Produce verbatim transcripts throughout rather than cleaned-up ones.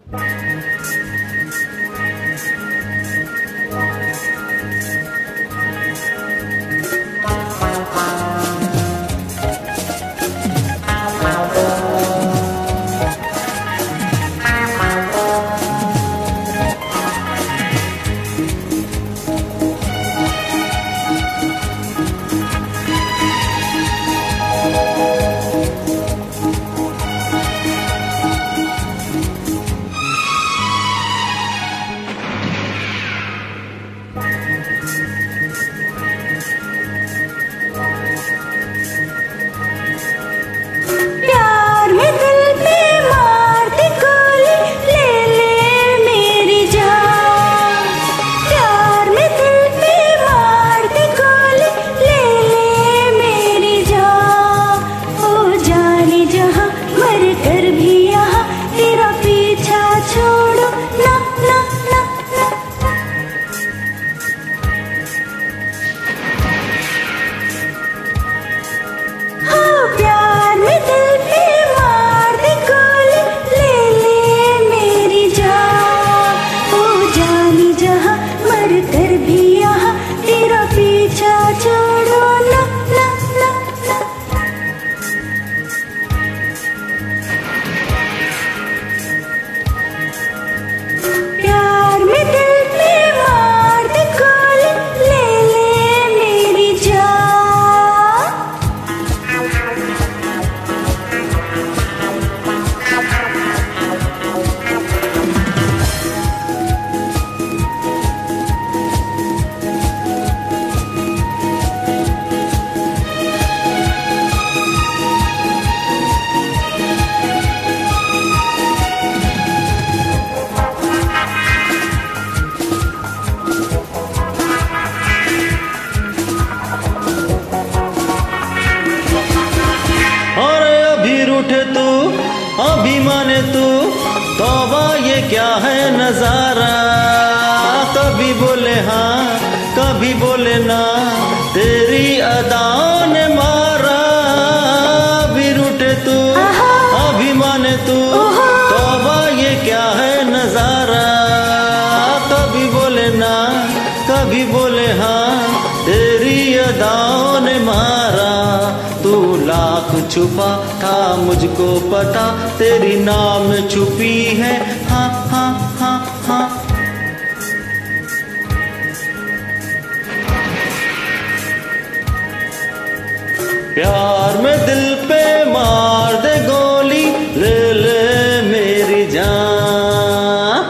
उठे तू अभिमाने तू तौबा ये क्या है नजारा। कभी बोले हाँ कभी बोले ना तेरी अदाओं ने मारा। भी रूठे तू अभिमाने तू तौबा ये क्या है नजारा। कभी बोले ना कभी बोले हाँ तेरी अदाओं ने मारा। तू लाख छुपा था मुझको पता तेरी नाम छुपी है हाँ हाँ हाँ हाँ। प्यार में दिल पे मार दे गोली ले ले मेरी जान।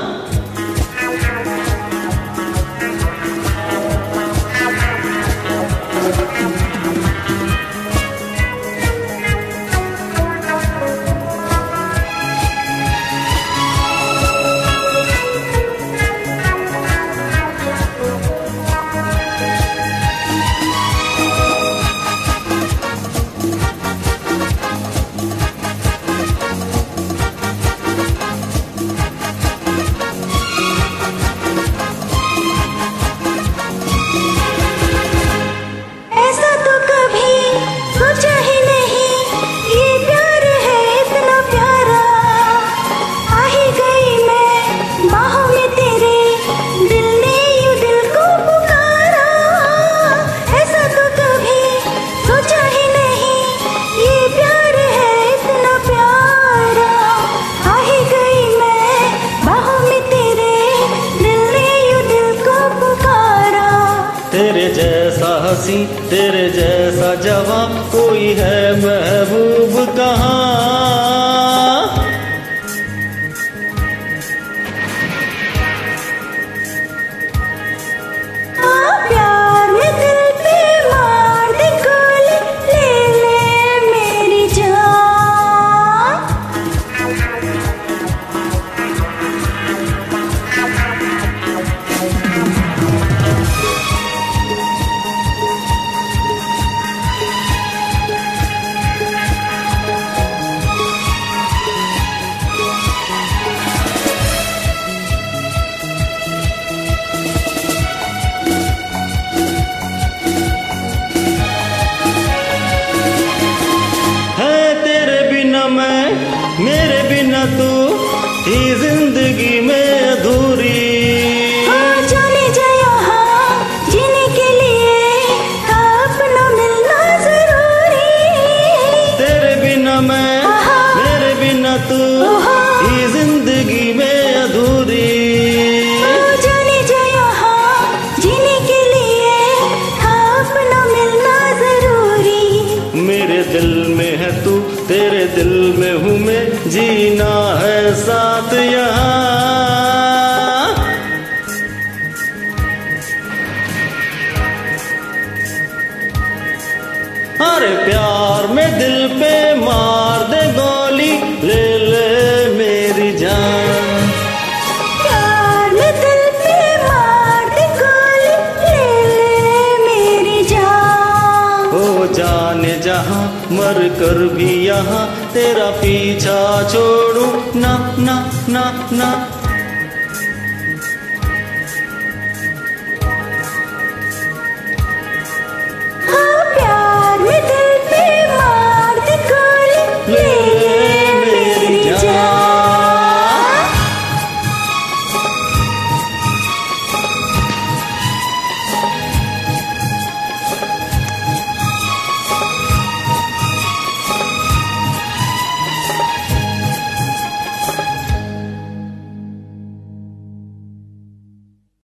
तेरे जैसा हंसी तेरे जैसा जवां कोई है महबूब कहाँ। प्यार में दिल पे मार दे गोली ले ले मेरी जान। ये जिंदगी में अधूरी। ओ जाने जा यहाँ जीने के लिए था अपना मिलना जरूरी। मेरे दिल में है तू, तेरे दिल में हूँ मैं, जीना है साथ यहाँ। अरे प्यार में दिल पे मार दे गोली, ले ले मेरी जान। प्यार में दिल पे मार दे गोली, ले ले मेरी जान। हो जाने जहाँ मर कर भी यहाँ तेरा पीछा छोड़ू ना ना ना ना।